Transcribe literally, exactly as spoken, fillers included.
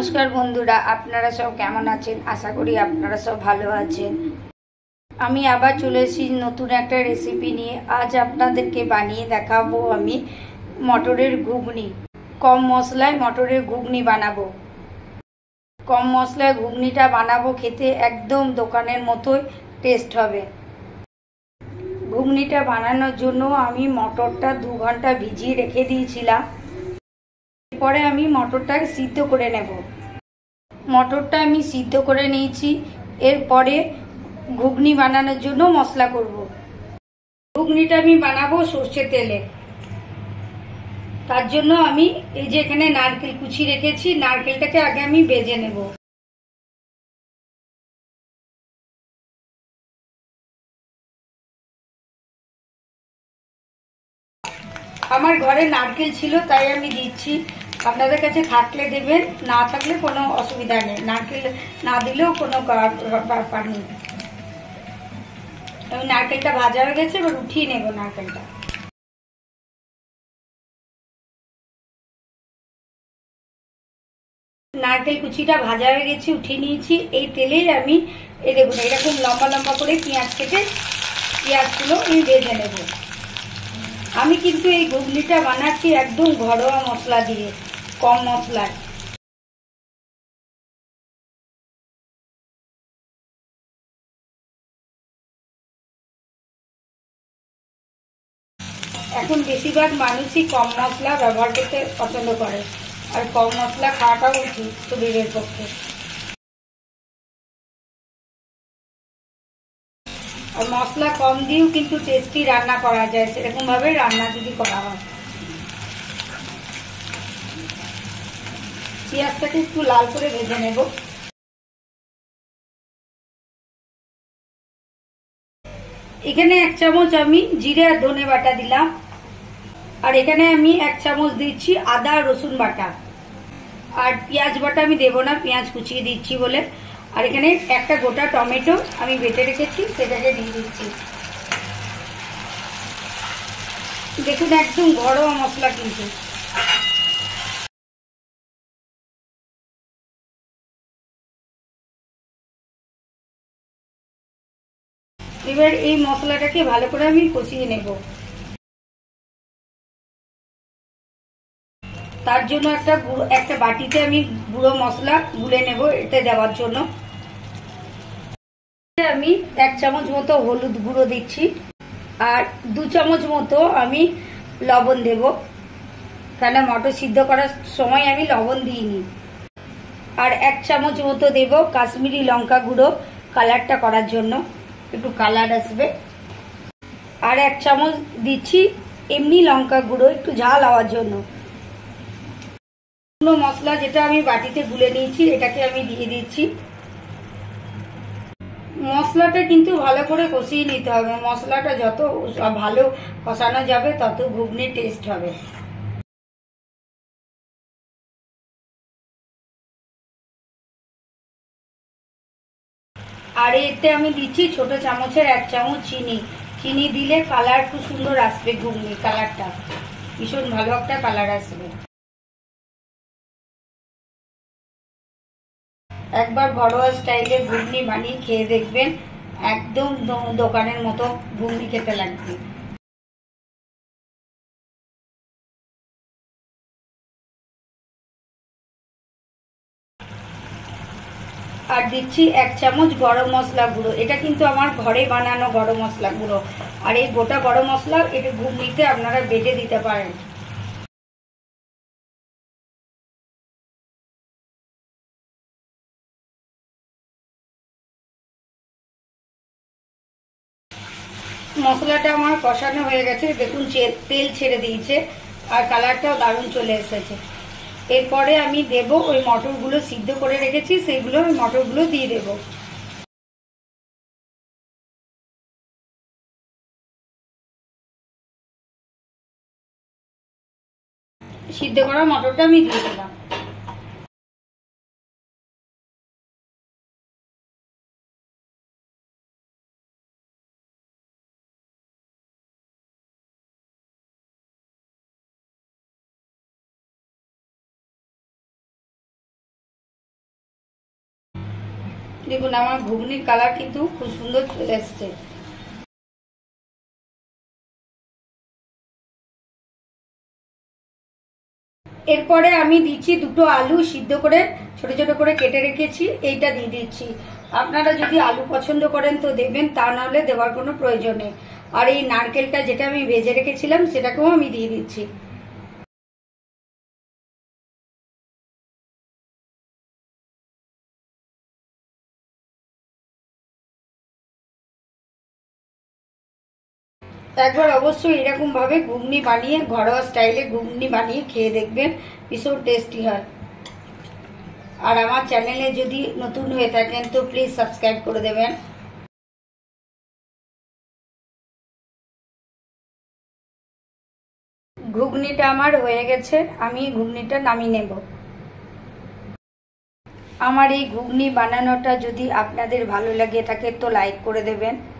नमस्कार बंधुरा आपनारा सब केमन आছেন आशा करी आपनारा सब भालो आছেন। আমি আবার চলে এসেছি নতুন একটা রেসিপি নিয়ে। আজ আপনাদেরকে বানিয়ে দেখাবো আমি মটরের ঘুগনি। কম মশলায় মটরের ঘুগনি বানাবো। কম মশলায় ঘুগনিটা বানাবো, খেতে একদম দোকানের মতোই টেস্ট হবে। ঘুগনিটা বানানোর জন্য আমি মটরটা দু ঘন্টা ভিজিয়ে রেখে দিয়েছিলাম। এরপরে আমি মটরটাকে সিদ্ধ করে নেব। মটরটা আমি সিদ্ধ করে নিয়েছি। এরপরে ঘুগনি বানানোর জন্য মশলা করব। ঘুগনিটা আমি বানাবো সর্ষের তেলে। তার জন্য আমি এই যে এখানে নারকেল কুচি রেখেছি, নারকেলটাকে আগে আমি ভেজে নেব। আমার ঘরে নারকেল ছিল তাই আমি দিচ্ছি, আপনাদের কাছে থাকলে দেবেন, না থাকলে কোনো অসুবিধা নেই, নারকেল না দিলেও কোনো ব্যাপার নেই। আমি নারকেলটা ভাজা হয়ে গেছে, এবার উঠিয়ে নেব নারকেলটা। নারকেল কুচিটা ভাজা হয়ে গেছে, উঠিয়ে নিয়েছি। এই তেলেই আমি এই দেখুন এরকম লম্বা লম্বা করে পেঁয়াজ কেটে পেঁয়াজগুলো আমি ভেজে নেব। আমি কিন্তু এই ঘুগনিটা বানাচ্ছি একদম ঘরোয়া মশলা দিয়ে, কম মশলায়। এখন বেশিরভাগ মানুষই কম মশলা ব্যবহার করতে পছন্দ করে, আর কম মশলা খাওয়াটাও উচিত শরীরের পক্ষে। আর মশলা কম দিয়েও কিন্তু টেস্টি রান্না করা যায়, সেরকম ভাবে রান্না যদি করা হয়। পেঁয়াজটাকে একটু লাল করে ভেজে নেব। এখানে এক চামচ আমি জিরে আর ধনে বাটা দিলাম, আর এখানে আমি এক চামচ দিচ্ছি আদা রসুন বাটা। আর পেঁয়াজ বাটা আমি দেবো না, পেঁয়াজ কুচিয়ে দিচ্ছি বলে। আর এখানে একটা গোটা টমেটো আমি বেটে রেখেছি, সেটাকে দিয়ে দিচ্ছি। দেখুন একদম ঘরোয়া মশলা কিন্তু। এবার এই মশলাটাকে ভালো করে আমি কষিয়ে নেব। তার জন্য একটা একটা বাটিতে আমি গুঁড়ো মশলা গুলে নেব এতে দেওয়ার জন্য। আমি এক চামচ মতো হলুদ গুঁড়ো দিচ্ছি, আর দু চামচ মতো আমি লবণ দেব, কেন মটর সিদ্ধ করার সময় আমি লবণ দিইনি। আর এক চামচ মতো দেব কাশ্মীরি লঙ্কা গুঁড়ো, কালারটা করার জন্য, একটু কালার আসবে। আর এক চামচ দিচ্ছি এমনি লঙ্কা গুঁড়ো, একটু ঝাল হওয়ার জন্য। মশলা যেটা আমি বাটিতে গুলে নিয়েছি এটাকে আমি দিয়ে দিচ্ছি। মশলাটা কিন্তু ভালো করে কষিয়ে নিতে হবে। মশলাটা যত ভালো কষানো যাবে তত ঘুগনির টেস্ট হবে। আর এতে আমি দিচ্ছি ছোট চামচের এক চামচ চিনি। চিনি দিলে কালার খুব সুন্দর আসবে, ঘুগনির কালারটা ভীষণ ভালো একটা কালার আসবে। একবার ঘরোয়া স্টাইলে ঘুগনি বানিয়ে খেয়ে দেখবেন, একদম দোকানের মতো ঘুগনি খেতে লাগবে। আর দিচ্ছি এক চামচ গরম মশলা গুঁড়ো। এটা কিন্তু আমার ঘরে বানানো গরম মশলা গুঁড়ো। আর এই গোটা গরম মশলা এটা ঘুগনিতে আপনারা বেটে দিতে পারেন। মশলাটা আমার কষানো হয়ে গেছে, দেখুন তেল ছেড়ে দিয়েছে, আর কালারটাও দারুণ চলে এসেছে। এরপরে আমি দেব ওই মটরগুলো সিদ্ধ করে রেখেছি, সেইগুলো ওই মটরগুলো দিয়ে দেব। সিদ্ধ করা মটরটা আমি দিয়ে দিলাম। দেখুন আমার ঘুগনির কালার কিন্তু খুব সুন্দর চলে এসছে। এরপরে আমি দিচ্ছি দুটো আলু সিদ্ধ করে ছোট ছোট করে কেটে রেখেছি, এইটা দিয়ে দিচ্ছি। আপনারা যদি আলু পছন্দ করেন তো দেবেন, তা নাহলে দেওয়ার কোনো প্রয়োজন নেই। আর এই নারকেলটা যেটা আমি ভেজে রেখেছিলাম সেটাকেও আমি দিয়ে দিচ্ছি। একবার অবশ্যই এরকম ভাবে ঘুগনি বানিয়ে, ঘরোয়া স্টাইলে ঘুগনি বানিয়ে খেয়ে দেখবেন, ভীষণ টেস্টি হয়। আর আমার চ্যানেলে যদি নতুন হয়ে থাকেন তো প্লিজ সাবস্ক্রাইব করে দেবেন। ঘুগনিটা আমার হয়ে গেছে, আমি ঘুগনিটা নামিয়ে নেব। আমার এই ঘুগনি বানানোটা যদি আপনাদের ভালো লাগে থাকে তো লাইক করে দেবেন।